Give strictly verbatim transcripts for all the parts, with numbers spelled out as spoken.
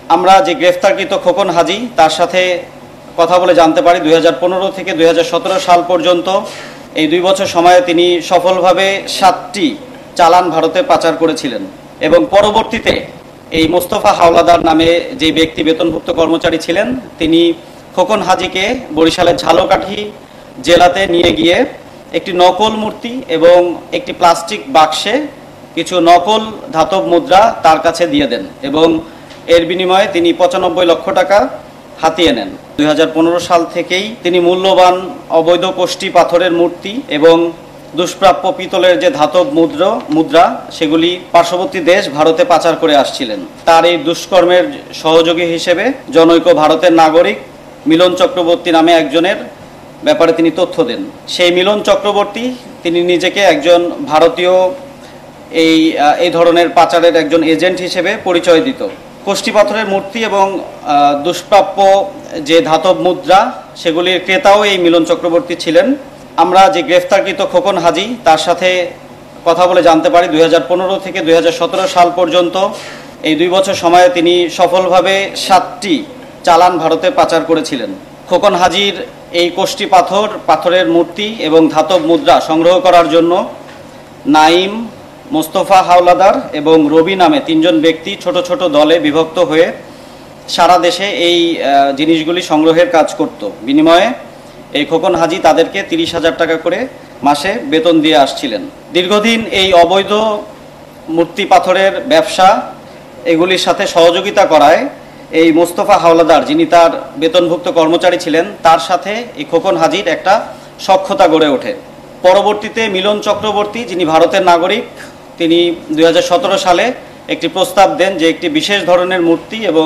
আমরা যে গ্রেফতারকৃত খোকন হাজি তার সাথে কথা বলে জানতে পারি দুই হাজার পনেরো থেকে দুই হাজার সতেরো সাল পর্যন্ত এই দুই বছর সময়ে তিনি সফলভাবে সাতটি চালান ভারতে পাচার করেছিলেন এবং পরবর্তীতে এই মোস্তফা হাওলাদার নামে যে ব্যক্তি বেতনভুক্ত কর্মচারী ছিলেন তিনি খোকন হাজিকে বরিশালের ঝালকাঠি জেলাতে নিয়ে গিয়ে একটি নকল মূর্তি এবং একটি প্লাস্টিক বাক্সে কিছু নকল ধাতব মুদ্রা তার কাছে দিয়ে দেন এবং এর বিনিময়ে তিনি পঁচানব্বই লক্ষ টাকা হাতিয়ে নেন। দুই হাজার পনেরো সাল থেকেই তিনি মূল্যবান অবৈধ কোষ্ঠী পাথরের মূর্তি এবং দুষ্প্রাপ্য পিতলের যে ধাতব মুদ্রা মুদ্রা সেগুলি পার্শ্ববর্তী দেশ ভারতে পাচার করে আসছিলেন। তার এই দুষ্কর্মের সহযোগী হিসেবে জনৈক ভারতের নাগরিক মিলন চক্রবর্তী নামে একজনের ব্যাপারে তিনি তথ্য দেন। সেই মিলন চক্রবর্তী তিনি নিজেকে একজন ভারতীয় এই এই ধরনের পাচারের একজন এজেন্ট হিসেবে পরিচয় দিত। কোষ্ঠী পাথরের মূর্তি এবং দুষ্প্রাপ্য যে ধাতব মুদ্রা সেগুলির ক্রেতাও এই মিলন চক্রবর্তী ছিলেন। আমরা যে গ্রেফতারকৃত খোকন হাজি তার সাথে কথা বলে জানতে পারি দুই হাজার পনেরো থেকে দুই হাজার সতেরো সাল পর্যন্ত এই দুই বছর সময়ে তিনি সফলভাবে সাতটি চালান ভারতে পাচার করেছিলেন। খোকন হাজির এই কোষ্ঠী পাথর পাথরের মূর্তি এবং ধাতব মুদ্রা সংগ্রহ করার জন্য নাইম, মোস্তফা হাওলাদার এবং রবি নামে তিনজন ব্যক্তি ছোট ছোট দলে বিভক্ত হয়ে সারা দেশে এই জিনিসগুলি সংগ্রহের কাজ করত। বিনিময়ে এই খোকন হাজি তাদেরকে তিরিশ হাজার টাকা করে মাসে বেতন দিয়ে আসছিলেন। দীর্ঘদিন এই অবৈধ মূর্তি পাথরের ব্যবসা এগুলির সাথে সহযোগিতা করায় এই মোস্তফা হাওলাদার, যিনি তার বেতনভুক্ত কর্মচারী ছিলেন, তার সাথে এই খোকন হাজির একটা সখ্যতা গড়ে ওঠে। পরবর্তীতে মিলন চক্রবর্তী, যিনি ভারতের নাগরিক, তিনি দুই হাজার সতেরো সালে একটি প্রস্তাব দেন যে একটি বিশেষ ধরনের মূর্তি এবং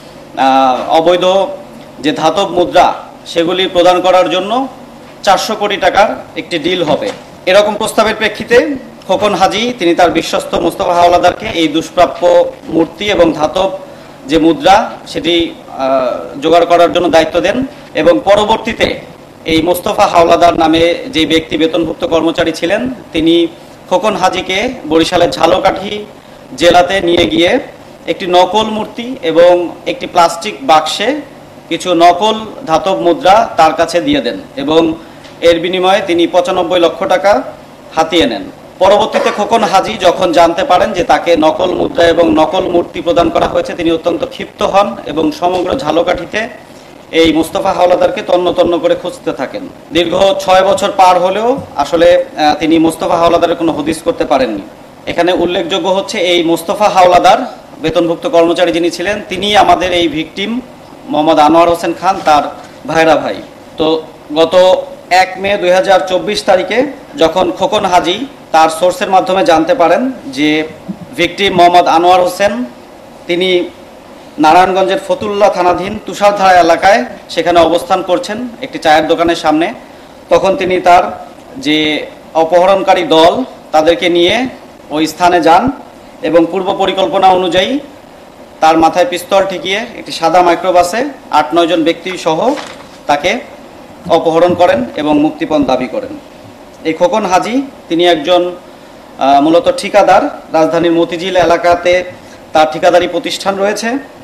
অবৈধ যে ধাতব মুদ্রা সেগুলি প্রদান করার জন্য চারশো কোটি টাকার একটি ডিল হবে। এরকম প্রস্তাবের প্রেক্ষিতে খোকন হাজি তিনি তার বিশ্বস্ত মোস্তফা হাওলাদারকে এই দুষ্প্রাপ্য মূর্তি এবং ধাতব যে মুদ্রা সেটি জোগাড় করার জন্য দায়িত্ব দেন এবং পরবর্তীতে এই মোস্তফা হাওলাদার নামে যে ব্যক্তি বেতনভুক্ত কর্মচারী ছিলেন তিনি খোকন হাজিকে বরিশালের ঝালকাঠি জেলাতে নিয়ে গিয়ে একটি নকল মূর্তি এবং একটি প্লাস্টিক বাক্সে কিছু নকল ধাতব মুদ্রা তার কাছে দিয়ে দেন এবং এর বিনিময়ে তিনি পঁচানব্বই লক্ষ টাকা হাতিয়ে নেন। পরবর্তীতে খোকন হাজি যখন জানতে পারেন যে তাকে নকল মুদ্রা এবং নকল মূর্তি প্রদান করা হয়েছে, তিনি অত্যন্ত ক্ষিপ্ত হন এবং সমগ্র ঝালকাঠিতে এই মোস্তফা হাওলাদারকে তন্ন তন্ন করে খুঁজতে থাকেন। দীর্ঘ ছয় বছর পার হলেও আসলে তিনি মোস্তফা হাওলাদারের কোনো হদিস করতে পারেননি। এখানে উল্লেখযোগ্য হচ্ছে এই মোস্তফা হাওলাদার বেতনভুক্ত কর্মচারী যিনি ছিলেন তিনি আমাদের এই ভিকটিম মোহাম্মদ আনোয়ার হোসেন খান তার ভাইরা ভাই। তো গত এক মে দুই হাজার চব্বিশ তারিখে যখন খোকন হাজি তার সোর্সের মাধ্যমে জানতে পারেন যে ভিকটিম মোহাম্মদ আনোয়ার হোসেন তিনি নারায়ণগঞ্জের ফতুল্লা থানাধীন তুষারধারা এলাকায় সেখানে অবস্থান করছেন একটি চায়ের দোকানের সামনে, তখন তিনি তার যে অপহরণকারী দল তাদেরকে নিয়ে ওই স্থানে যান এবং পূর্ব পরিকল্পনা অনুযায়ী তার মাথায় পিস্তল ঠেকিয়ে একটি সাদা মাইক্রোবাসে আট নয় জন ব্যক্তি সহ তাকে অপহরণ করেন এবং মুক্তিপণ দাবি করেন। এই খোকন হাজি তিনি একজন মূলত ঠিকাদার, রাজধানীর মতিঝিল এলাকাতে তার ঠিকাদারি প্রতিষ্ঠান রয়েছে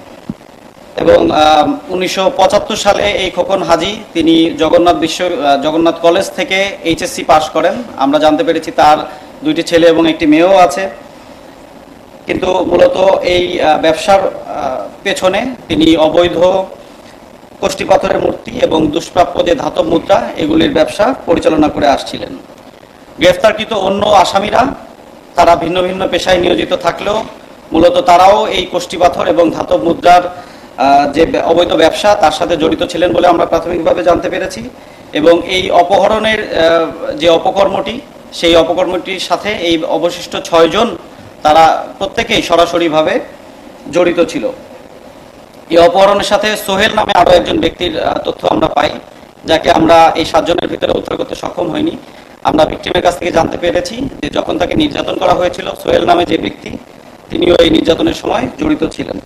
এবং উনিশশো পঁচাত্তর সালে এই খোকন হাজি তিনি জগন্নাথ বিশ্ব জগন্নাথ কলেজ থেকে এইচএসসি পাশ করেন। আমরা জানতে পেরেছি তার দুইটি ছেলে এবং একটি মেয়েও আছে, কিন্তু মূলত এই ব্যবসার পেছনে তিনি অবৈধ কোষ্ঠী পাথরের মূর্তি এবং দুষ্প্রাপ্য যে ধাতব মুদ্রা এগুলির ব্যবসা পরিচালনা করে আসছিলেন। গ্রেফতারকৃত অন্য আসামিরা তারা ভিন্ন ভিন্ন পেশায় নিয়োজিত থাকলেও মূলত তারাও এই কোষ্ঠী পাথর এবং ধাতব মুদ্রার যে অবৈধ ব্যবসা তার সাথে জড়িত ছিলেন বলে আমরা প্রাথমিকভাবে জানতে পেরেছি এবং এই অপহরণের যে অপকর্মটি সেই অপকর্মটির সাথে এই অবশিষ্ট ছয়জন তারা প্রত্যেকেই সরাসরিভাবে জড়িত ছিল। এই অপহরণের সাথে সোহেল নামে আরও একজন ব্যক্তির তথ্য আমরা পাই, যাকে আমরা এই সাতজনের ভিতরে উদ্ধার করতে সক্ষম হইনি। আমরা ভিকটিমের কাছ থেকে জানতে পেরেছি যে যখন তাকে নির্যাতন করা হয়েছিল সোহেল নামে যে ব্যক্তি তিনিও এই নির্যাতনের সময় জড়িত ছিলেন।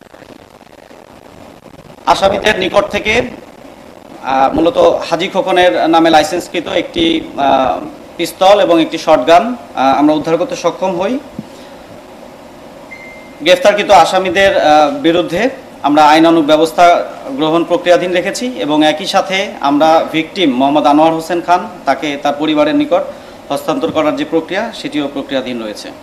আসামিদের নিকট থেকে মূলত হাজি খোকনের নামে লাইসেন্সকৃত একটি পিস্তল এবং একটি শটগান আমরা উদ্ধার করতে সক্ষম হই। গ্রেফতারকৃত আসামিদের বিরুদ্ধে আমরা আইনানুগ ব্যবস্থা গ্রহণ প্রক্রিয়াধীন রেখেছি এবং একই সাথে আমরা ভিকটিম মোহাম্মদ আনোয়ার হোসেন খান তাকে তার পরিবারের নিকট হস্তান্তর করার যে প্রক্রিয়া সেটিও প্রক্রিয়াধীন রয়েছে।